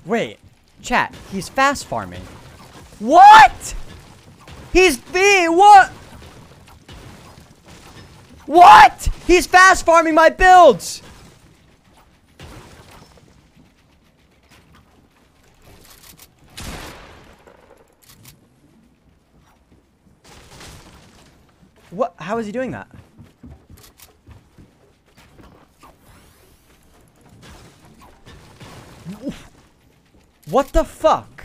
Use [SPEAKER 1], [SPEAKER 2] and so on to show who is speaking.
[SPEAKER 1] Wait, chat, he's fast farming. What? What? What? He's fast farming my builds. What? How is he doing that? What the fuck?